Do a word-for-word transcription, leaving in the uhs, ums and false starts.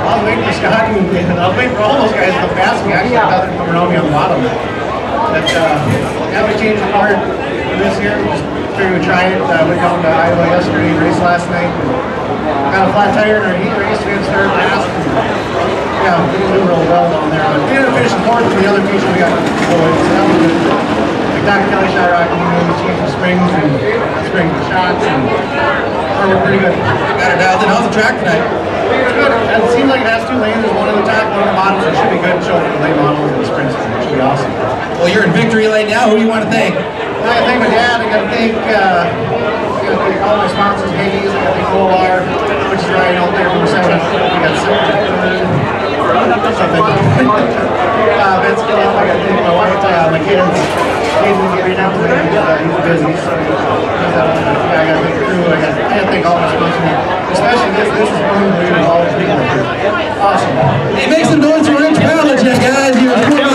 I was waiting for Scott and, and I was waiting for all those guys to come past me. Actually, I thought they were coming around me on the bottom. But uh, yeah, we changed the car for this year. Just figured we'd try it. Uh, went down to Iowa yesterday, raced last night. Got a flat tire in our heat race. We had started last. And, yeah, we didn't do real well down there. But we ended up finishing fourth in the other feature we got to go in. So that was good. Like Doctor Kelly shot rock, we changed the springs and springs and shots. And oh, we're pretty good. Got her dialed in. How's the track tonight? It's good. It seems like it has two lanes. There's one in the top, one in the bottom. So it should be good show for the late models and the sprints. It should be awesome. Well, you're in victory lane now. Who do you want to thank? I gotta thank my dad. I gotta thank, uh, I gotta thank all my sponsors, Hades. I gotta thank O L R, which is right out there from seven. We got seven. Something. uh, Vince Gillum. I gotta thank my wife, uh, my kids. He's right now today. Uh, he's busy. So he's, uh, yeah, I gotta thank the crew. I gotta, I gotta thank all my sponsors. Especially this. This is unbelievable. All the people. Awesome. Hey, make some noise for Rich Pavlicek, guys. You're